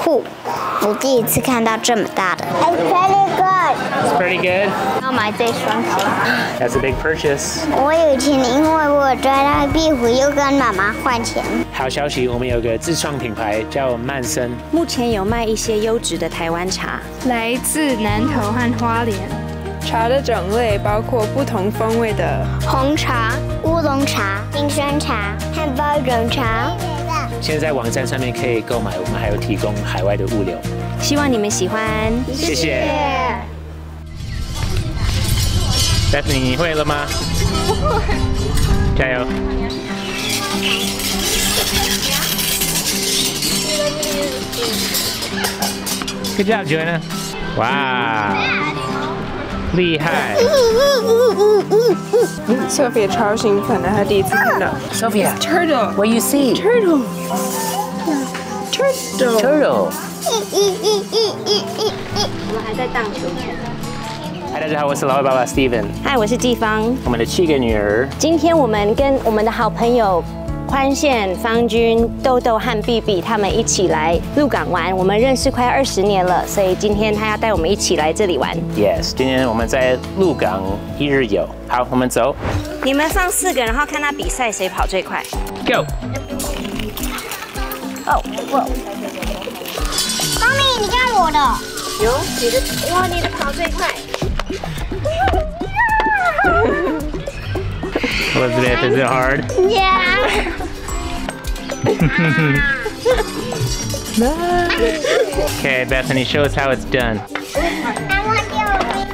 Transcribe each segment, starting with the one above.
酷，我第一次看到这么大的。It's pretty good. It's pretty good. 要买这双鞋。 That's a big purchase. 我有钱，因为我抓到壁虎，又跟妈妈换钱。 好消息，我们有个自创品牌叫曼森， 目前有卖一些优质的台湾茶， 来自南投和花莲。 茶的种类包括不同风味的红茶、乌龙茶、冰酸茶和包种茶。 现在在网站上面可以购买，我们还有提供海外的物流。 希望你们喜欢。 谢谢。Bethany， 你会了吗？加油！ Good job, Joanna. 哇，厉害 Sophia 超兴奋的，她第一次看到 ！Sophia, turtle. what you see? Turtle. Turtle. 我们还在荡秋千。 嗨，大家好，我是老外爸爸 Steven。 嗨，我是季芳。 我们的7个女儿。 今天我们跟我们的好朋友宽宪、方君、豆豆和 BB 他们一起来鹿港玩。我们认识快20年了，所以今天他要带我们一起来这里玩。 Yes， 今天我们在鹿港1日游。好，我们走。 你们放4个，然后看他比赛谁跑最快。 Go。 哦，妈咪，你看我的。 有你的，哇，你的跑最快。 Elizabeth, is it hard? Yeah. Okay, Bethany, show us how it's done. I want you.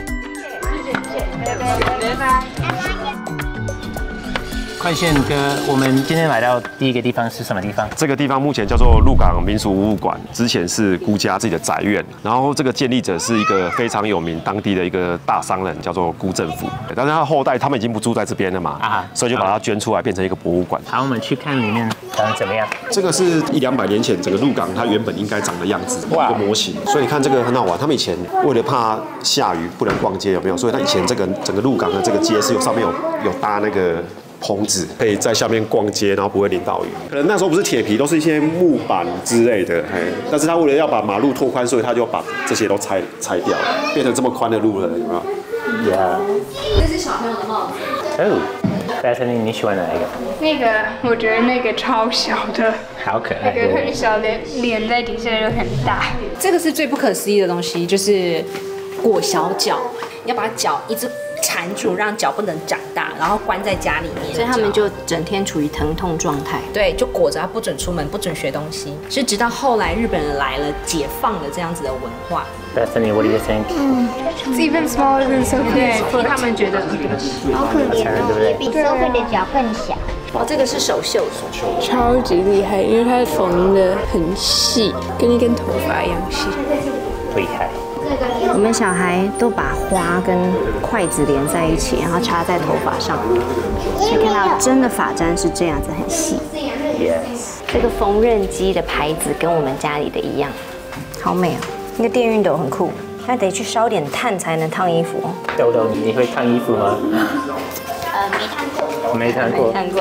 宽宪哥，我们今天来到第一个地方是什么地方？ 这个地方目前叫做鹿港民俗文物馆，之前是辜家自己的宅院，然后这个建立者是一个非常有名当地的一个大商人，叫做辜振甫。但是他的后代他们已经不住在这边了嘛，所以就把它捐出来变成一个博物馆。 好，我们去看里面长得怎么样。 这个是100-200年前整个鹿港它原本应该长的样子，一个模型。所以你看这个很好玩，他们以前为了怕下雨不能逛街，有没有？所以他以前这个整个鹿港的这个街是上面有搭那个棚子，可以在下面逛街，然后不会淋到雨。可能那时候不是铁皮，都是一些木板之类的，但是他为了要把马路拓宽，所以他就把这些都拆掉了，变成这么宽的路了，有没有 ？Yeah。 这是小朋友的帽子。 哦 ，Bethany， 你喜欢哪一个？ 那个，我觉得那个超小的， 好可爱。 那个很小的脸在底下又很大。 这个是最不可思议的东西，就是裹小脚，你要把脚一直缠住，让脚不能长大，然后关在家里面， 所以他们就整天处于疼痛状态。 对，就裹着他不准出门，不准学东西。是直到后来日本人来了，解放了这样子的文化。 Bethany, what do you think? It's even smaller than Sophia. 他们觉得好可怜哦，比 Sophie 的脚更小。 哦，这个是手绣， 超级厉害，因为它缝的很细，跟一根头发一样细。 厉害。 我们小孩都把花跟筷子连在一起，然后插在头发上。可以看到真的发簪是这样子，很细。 Yes。 这个缝纫机的牌子跟我们家里的一样，好美哦。那个电熨斗很酷，但得去烧点炭才能烫衣服哦。 豆豆，你会烫衣服吗？ 没看过。 没烫过。 看过。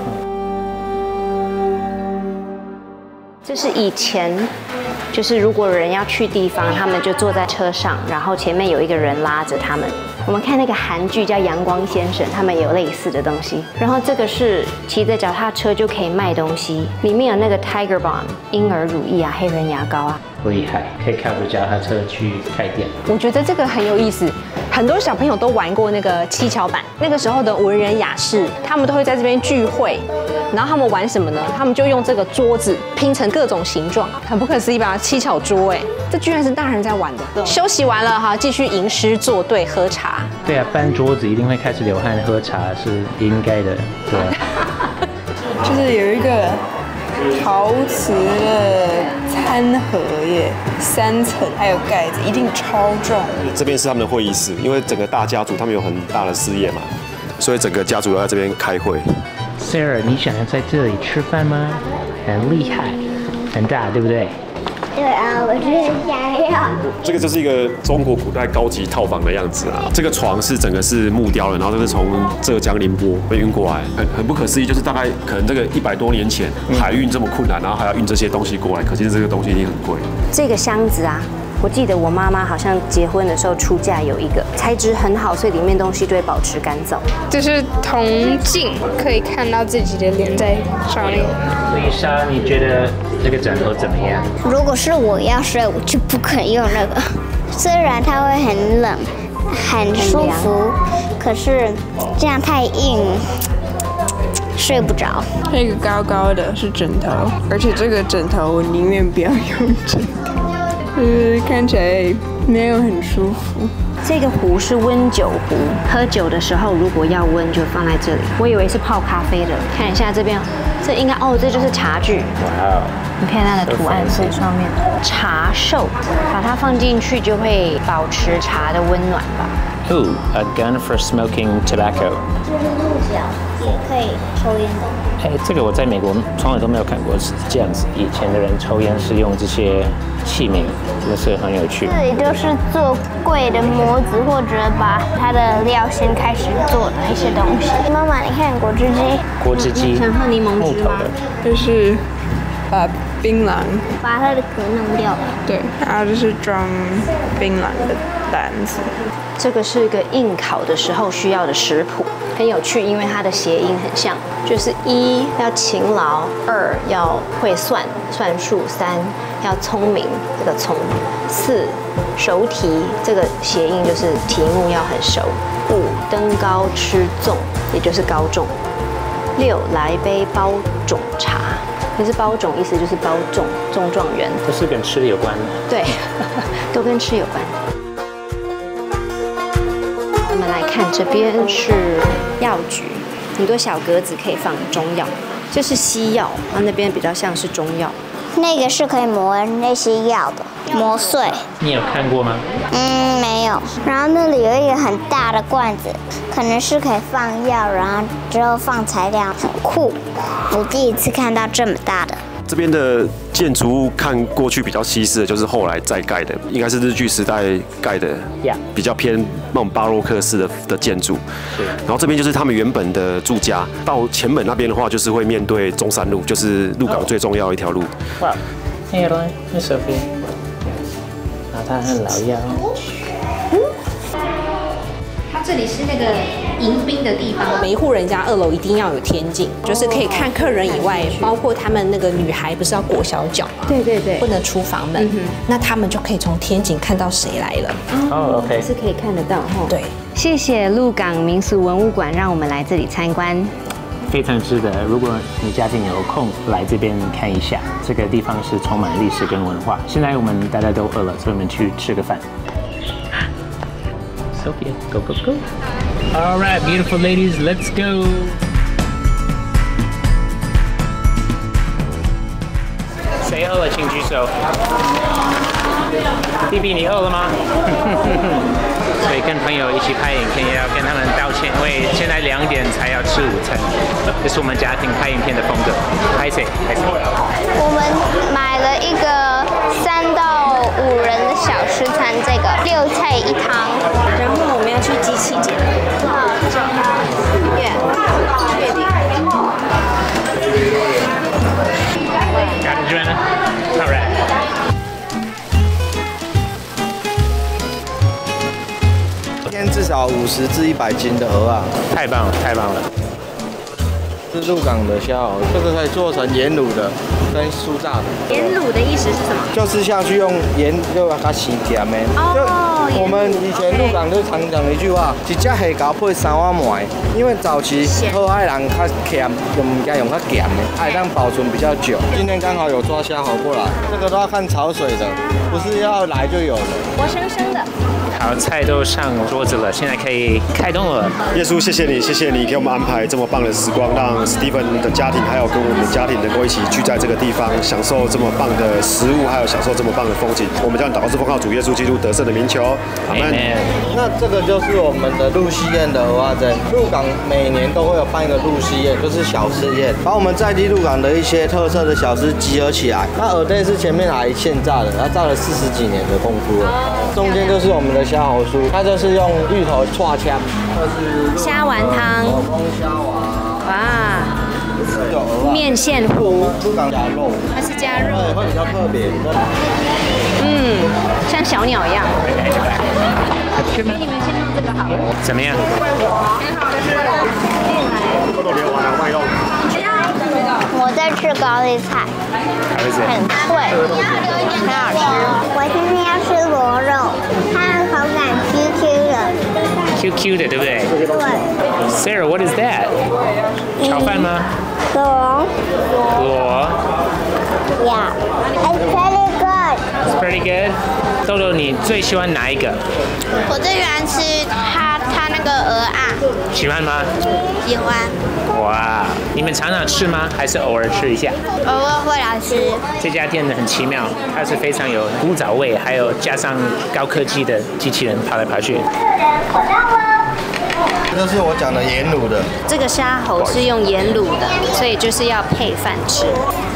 这是以前，就是如果人要去地方，他们就坐在车上，然后前面有一个人拉着他们。我们看那个韩剧叫《阳光先生》，他们也有类似的东西。然后这个是骑着脚踏车就可以卖东西，里面有那个 Tiger Balm 婴儿乳液啊、黑人牙膏啊。 厉害，可以靠着脚踏车去开店。 我觉得这个很有意思，很多小朋友都玩过那个七巧板。那个时候的文人雅士，他们都会在这边聚会，然后他们玩什么呢？他们就用这个桌子拼成各种形状，很不可思议吧？七巧桌，哎，这居然是大人在玩的。休息完了哈，继续吟诗作对，喝茶。 对啊，搬桌子一定会开始流汗，喝茶是应该的，对啊。 就是有一个陶瓷的餐盒耶，3层，还有盖子，一定超重。 这边是他们的会议室，因为整个大家族他们有很大的事业嘛，所以整个家族都在这边开会。 Sarah， 你想要在这里吃饭吗？很厉害，很大，对不对？ 对啊，我就是想要。 这个就是一个中国古代高级套房的样子啊。这个床是整个是木雕的，然后这是从浙江宁波被运过来，很不可思议，就是大概可能这个100多年前海运这么困难，然后还要运这些东西过来，可见这个东西一定很贵。 这个箱子啊，我记得我妈妈好像结婚的时候出嫁有一个，材质很好，所以里面东西就会保持干燥。 这是铜镜，可以看到自己的脸在上面。 丽莎，你觉得这个枕头怎么样？ 如果是我要睡，我就不肯用那个。虽然它会很冷，很舒服，可是这样太硬，睡不着。 那个高高的是枕头，而且这个枕头我宁愿不要用枕头，看起来没有很舒服。 这个壶是温酒壶，喝酒的时候如果要温就放在这里。我以为是泡咖啡的，看一下这边，这应该这就是茶具。哇哦！你看它的图案在上面，茶寿，把它放进去就会保持茶的温暖吧。 Ooh, a gun for smoking tobacco. 这是鹿角，也可以抽烟的。 哎，这个我在美国从来都没有看过是这样子。以前的人抽烟是用这些器皿，真的是很有趣。 这里就是做柜的模子，或者把它的料先开始做的一些东西。妈妈，你看果汁机。 果汁机。 想喝柠檬汁吗？ 就是把槟榔， 把它的壳弄掉了。 对，然后就是装槟榔的篮子。 这个是一个应考的时候需要的食谱，很有趣，因为它的谐音很像，就是1要勤劳，2要会算术，3要聪明，这个聪，4熟题，这个谐音就是题目要很熟，5登高吃粽，也就是高中，6来杯包种茶。可是包种意思就是包中状元， 都是跟吃有关的。 对，都跟吃有关。我们来看这边是药局，很多小格子可以放中药，这是西药，然后那边比较像是中药。 那个是可以磨那些药的，磨碎。 你有看过吗？ 没有。然后那里有一个很大的罐子，可能是可以放药，然后之后放材料，很酷。我第一次看到这么大的。 这边的建筑物看过去比较西式的，就是后来再盖的，应该是日据时代盖的，比较偏那种巴洛克式的建筑。然后这边就是他们原本的住家。到前门那边的话，就是会面对中山路，就是鹿港最重要的一条路。 哇，那个是 Sophie， 然后他很老妖。 它这里是那个迎宾的地方，每一户人家2楼一定要有天井，就是可以看客人以外，包括他们那个女孩不是要裹小脚吗？ 对对对， 不能出房门，那他们就可以从天井看到谁来了。 哦 ，OK， 是可以看得到哈。 对， 谢谢鹿港民俗文物馆让我们来这里参观， 非常值得。如果你家庭有空来这边看一下，这个地方是充满历史跟文化。现在我们大家都饿了，所以我们去吃个饭。Sophia, go, go, go. All right, beautiful ladies, let's go. 谁饿了请举手。弟弟，你饿了吗？所以跟朋友一起拍影片，也要跟他们道歉，因为现在2点才要吃午餐。这是我们家庭拍影片的风格。拍谁？拍谁？ 我们买了一个3到5人的小吃餐，这个6菜1汤。 然后我们要去机器捡。 好，确定。 Got it, Joanna? All right. 一天至少50至100斤的鹅啊！ 太棒了，太棒了！ 是鹿港的虾螯，这个可以做成盐卤的跟酥炸的。 盐卤的意思是什么？ 就是下去用盐就把它洗甜的。就我们以前鹿港就常讲一句话：一只虾蛟配3碗糜，因为早期好爱人较咸，就唔该用较咸的，爱让保存比较久。今天刚好有抓虾蛟过来，这个都要看潮水的，不是要来就有的。 活生生的。 好，菜都上桌子了，现在可以开动了。 耶稣，谢谢你，谢谢你给我们安排这么棒的时光，让 Steven 的家庭还有跟我们家庭能够一起聚在这个地方，享受这么棒的食物，还有享受这么棒的风景。我们将祷告是奉靠主耶稣基督得胜的名求，阿门。 那这个就是我们的鹿溪宴的蚵仔煎。鹿港每年都会有办一个鹿溪宴，就是小吃宴，把我们在地鹿港的一些特色的小吃集合起来。那蚵仔是前面来现炸的，它炸了40几年的功夫了。中间就是我们的虾猴酥，它就是用芋头串枪， 虾丸汤， 虾丸， 哇，面线糊， 鹿港加肉， 它是加肉， 会比较特别。 像小鸟一样。你们先弄这个好了。 怎么样？ 我在吃高丽菜，很脆，很好吃。我今天要吃螺肉，它的口感 QQ 的。 QQ 的，对不对？ 对。 Sarah, what is that？ 炒饭吗？ 螺。Yeah, it's pretty good. It's pretty good. 豆豆，你最喜欢哪一个？ 我最喜欢吃它那个鹅啊。 喜欢吗？ 喜欢。 哇，你们常常吃吗？还是偶尔吃一下？ 偶尔会来吃。 这家店很奇妙，它是非常有古早味，还有加上高科技的机器人跑来跑去。 这是我讲的盐卤的。 这个虾猴是用盐卤的，所以就是要配饭吃。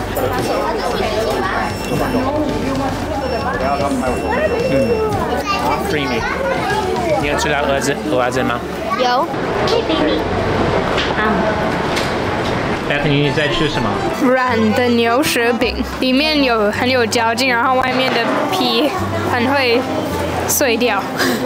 creamy。你有吃到蚵仔煎吗？ 有。 Bethany， 你在吃什么？ 软的牛舌饼，里面很有嚼劲，然后外面的皮很会碎掉，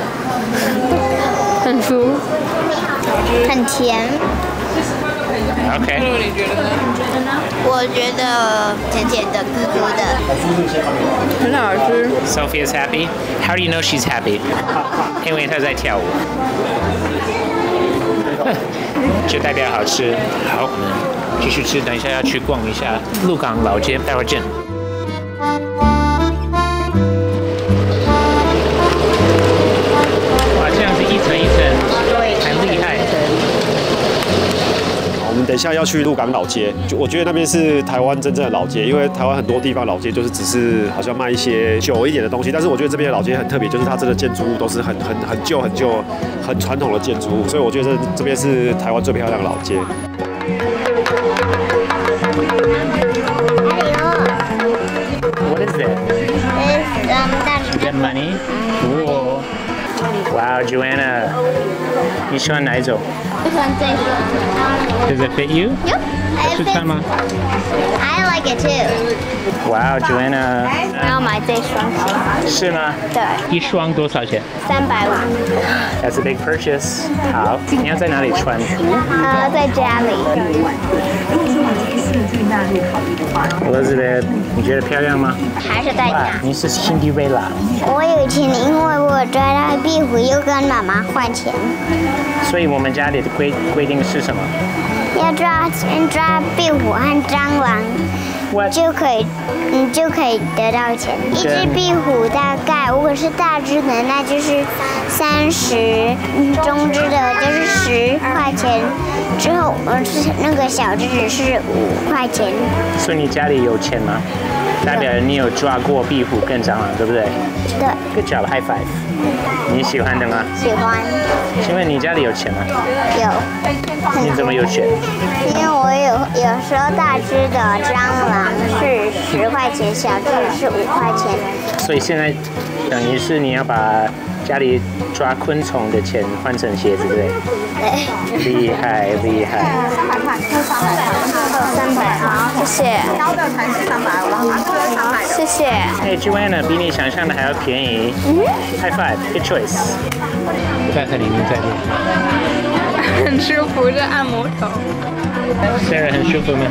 很酥， 很甜。 OK。 我觉得甜甜的、苦苦的， 很好吃。 Sophia's happy. How do you know she's happy? 因为她在跳舞。就代表好吃。好，我们继续吃。等一下要去逛一下鹿港老街，待会儿见。哇，这样子一层一层，很厉害。 我们等一下要去鹿港老街，我觉得那边是台湾真正的老街，因为台湾很多地方老街就是只是好像卖一些旧一点的东西，但是我觉得这边的老街很特别，就是它真的建筑物都是很旧、很传统的建筑物，所以我觉得这边是台湾最漂亮的老街。 What is it? Is that money? Cool. Wow, Joanna， 你喜欢哪一种？ 我喜欢这个。 Does it fit you? Yep. 好吃看吗 I like it too. Wow, Joanna。 我要买这双鞋。 是吗？ 对。 一双多少钱 350。 That's a big purchase. 好，你要在哪里穿？ 在家里。 Elizabeth， 你觉得漂亮吗？ 还是在家。 你是 Cinderella。 我有钱，因为我抓到壁虎，又跟妈妈换钱。 所以我们家里的规定是什么？ 要抓壁虎和蟑螂，就可以得到钱。一只壁虎大概，如果是大只的，那就是30，中只的就是10块钱。之后那个小只只是5块钱。 所以你家里有钱吗？代表你有抓过壁虎跟蟑螂，对不对？ 对。 Good job, high five。你喜欢的吗？ 喜欢。 请问你家里有钱吗？ 有。 你怎么有钱？ 因为我有时候大只的蟑螂是10块钱，小只的是5块钱。 所以现在等于是你要把家里抓昆虫的钱换成鞋子，对不对？ 对。 厉害厉害。 300块，300，好，谢谢。高的才是300，谢谢。 哎 ，Joanna 比你想象的还要便宜。High five, good choice。在这里面在这。 很舒服，这按摩头。 Sarah 很舒服吗？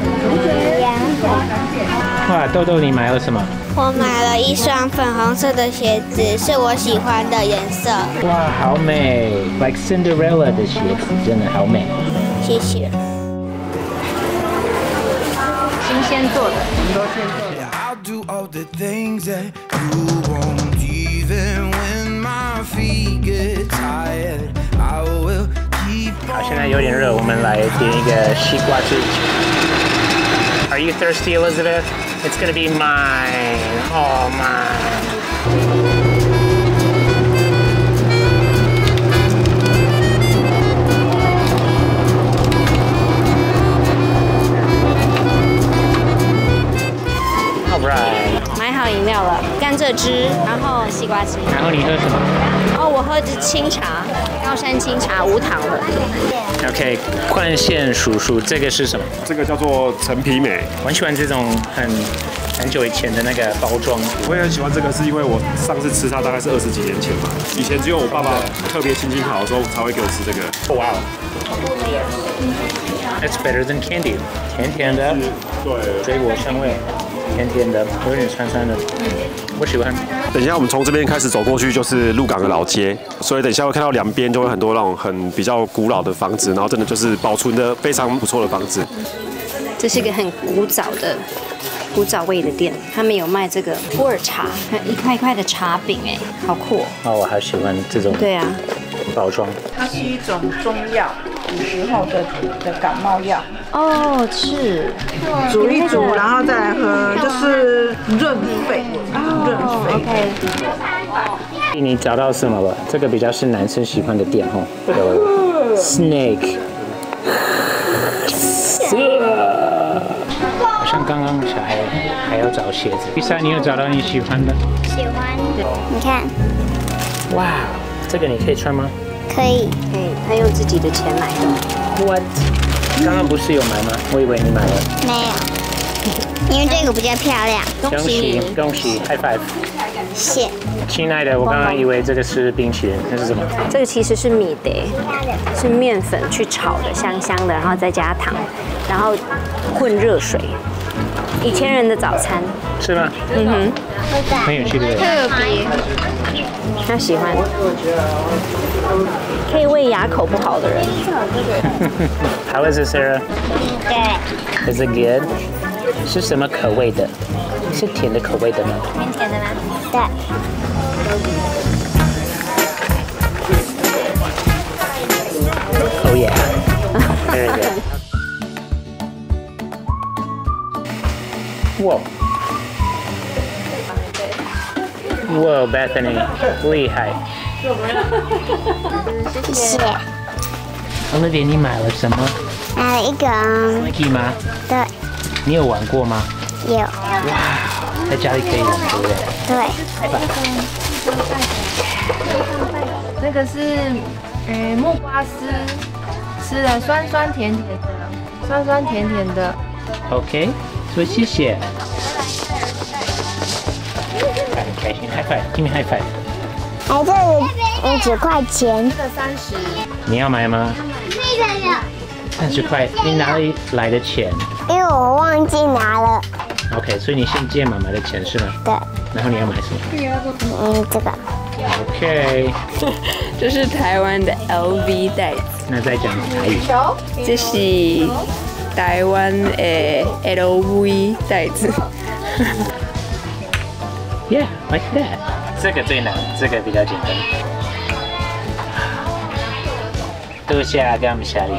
哇，豆豆你买了什么？ 我买了一双粉红色的鞋子，是我喜欢的颜色。 哇，好美 ，like Cinderella 的鞋子，真的好美。 谢谢。 新鲜做的。 I'll do all the things that you won't, even when my feet get tired. I will keep 好，现在有点热，我们来点一个西瓜汁。Are you thirsty, Elizabeth? It's gonna be mine. Oh, mine. Alright. 买好饮料了，甘蔗汁，然后西瓜汁。 然后你喝什么？ 哦，我喝清茶，高山清茶，无糖的。 OK， 冠宪叔叔，这个是什么？ 这个叫做陈皮美。 我很喜欢这种很久以前的那个包装。 我也很喜欢这个，是因为我上次吃它大概是20几年前嘛。以前只有我爸爸特别心情好的时候才会给我吃这个。 哇哦 ，That's better than candy， 甜甜的，对，水果香味，甜甜的，有点酸酸的，我喜欢。 等一下，我们从这边开始走过去就是鹿港的老街，所以等一下会看到两边就会很多那种比较古老的房子，然后真的就是保存的非常不错的房子。 这是一个很古早味的店，他们有卖这个普洱茶，一块一块的茶饼，哎，好酷哦！ 哦，我好喜欢这种。 对啊， 包装。 它是一种中药，古时候的感冒药。 哦，是。 煮一煮，然后再来喝，就是润肺。润肺。 OK。 你找到什么了？这个比较是男生喜欢的店哦，有 Snake。好像刚刚小孩还要找鞋子。Lisa，你有找到你喜欢的？ 喜欢的，你看。 哇，这个你可以穿吗？ 可以。 可以，他用自己的钱买的。 What？ 刚刚不是有买吗？我以为你买了。 没有，因为这个比较漂亮。 恭喜恭喜 ，High five！ 谢。 亲爱的，我刚刚以为这个是冰淇淋，那是什么？ 这个其实是米德，是面粉去炒的，香香的，然后再加糖，然后混热水。以前人的早餐是吗？ 嗯哼， 很有趣的。 特别，他喜欢，可以喂牙口不好的人。 How is it, Sarah? Good. Is it good? 是什么口味的？是甜的口味的吗？ 甜的吗？对。 Oh yeah. Very good. Whoa. Whoa, Bethany， 厉害。 谢谢。 Olivia， 你买了什么？ 买了一个 Nike 吗？ 对。 你有玩过吗？ 有。 哇，在家里可以玩，对不对？ 对。 那个是，木瓜丝，吃了酸酸甜甜的，酸酸甜甜的。 OK， 说谢谢。很开心 ，High five，give me high five。 哎，这个10块钱。 这个30。 你要买吗？30块，你哪里来的钱？ 因为我忘记拿了。 OK， 所以你先借妈妈的钱是吗？ 对。 然后你要买什么？ 这个。 OK。 这是台湾的 LV 袋子。 那再讲台语。 这是台湾的 LV 袋子。 Yeah, like that. 这个最难，这个比较简单。多谢感谢你。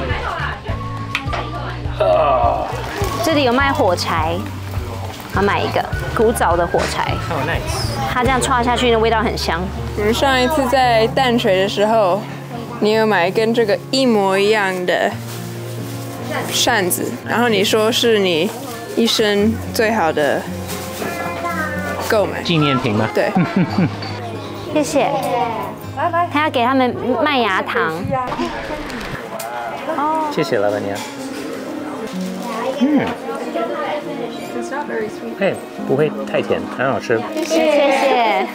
哦。 这里有卖火柴，要买一个古早的火柴。 Oh, nice. 它这样串下去，那味道很香。 我们上一次在淡水的时候，你有买跟这个一模一样的扇子，然后你说是你一生最好的购买纪念品吗？ 对。 谢谢。他要给他们麦芽糖。 哦。谢谢老板娘。嘿，不会太甜，很好吃。 谢谢。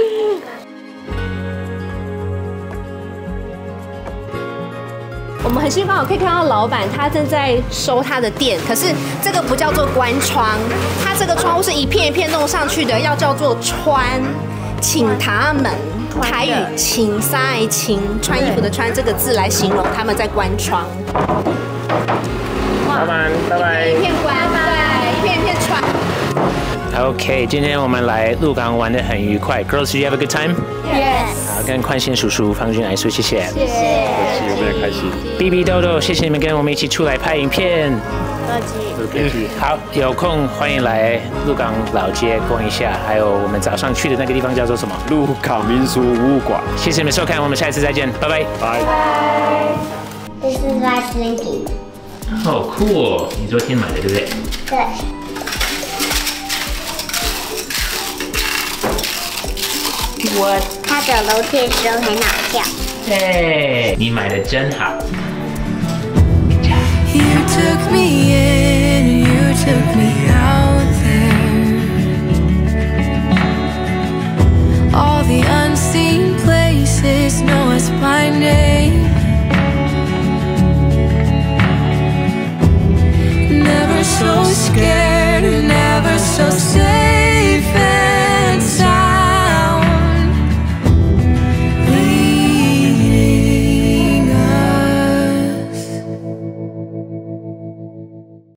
我们很兴奋，我可以看到老板他正在收他的店，可是这个不叫做关窗，它这个窗户是一片一片弄上去的，要叫做穿，请他们台语请塞请穿衣服的穿这个字来形容他们在关窗。 老板，拜拜。 一片关，对，一片一片穿。 OK， 今天我们来鹿港玩得很愉快。Girls, you have a good time? Yes. 好，跟宽心叔叔、方俊来说谢谢。 谢谢。 我们也开心。 B B 豆豆，谢谢你们跟我们一起出来拍影片。好，有空欢迎来鹿港老街逛一下，还有我们早上去的那个地方叫做什么？ 鹿港民俗博物馆。 谢谢你们收看，我们下一次再见，拜拜。 拜。 This is my slinky. 好酷哦！你昨天买的对不对？ 对。它走楼梯的时候很好笑。 对，你买的真好。 You took me